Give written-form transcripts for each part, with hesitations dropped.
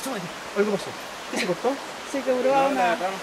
Algo pasó. ¿Qué se cortó? Se quebró una rama.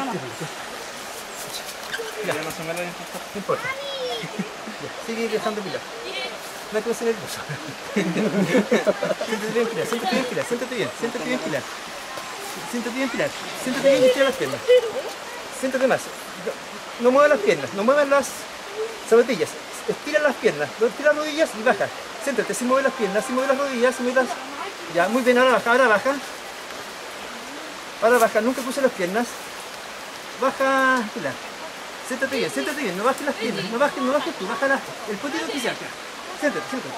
Ya, más o menos no importa. Ya, sigue dejando pilar. No hay que ser nervioso. Siéntate bien, Pilar, siéntate bien, Pilar, siéntate bien, siéntate bien, Pilar. Siéntate bien, Pilar. Siéntate bien y estira las piernas. Siéntate más. No muevas las piernas, no muevas las zapatillas. Estira las piernas, estira las rodillas y baja. Siéntate, sin mover las piernas, sin mover las rodillas, sin mover las... Ya, muy bien, ahora baja, ahora baja. Ahora baja, nunca cruces las piernas. Baja, Pilar. Siéntate bien, no bajes las piernas, no bajes tú, baja el potito que se acá. Siéntate, siéntate.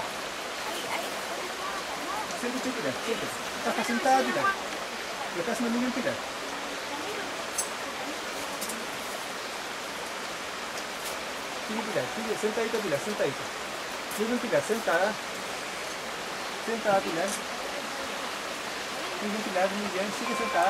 Siéntate, Pilar, siéntate. Baja sentada, Pilar. Lo estás haciendo muy bien, Pilar. Sigue, Pilar, sigue, sentadita, Pilar, sentadita. Muy bien, Pilar, sentada. Sentada, Pilar. Muy bien, Pilar, muy bien, sigue sentada.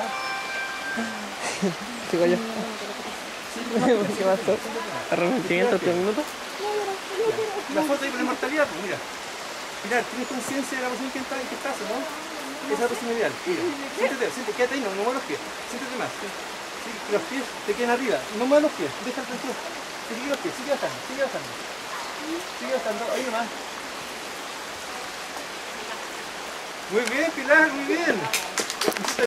Sigo yo. ¿Qué pasó? ¿Arrepentimiento 3 minutos? La foto ahí con la mortalidad, pues mira. Pilar, ¿tienes conciencia de la posición en que estás, no? Esa es la posición ideal. Mira, siéntate, quédate ahí, no muevas los pies. Siéntate más. Sí, los pies te quedan arriba. No muevas los pies, deja el tranquilo. Sigue los pies, sigue bajando, sigue bajando. Sigue bajando, ahí nomás. Muy bien, Pilar, muy bien.